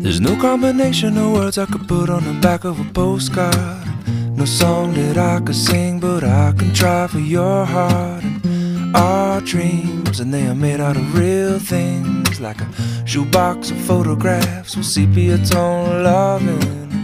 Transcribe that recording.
There's no combination of words I could put on the back of a postcard. No song that I could sing, but I can try for your heart. And our dreams, and they are made out of real things, like a shoebox of photographs with sepia tone loving.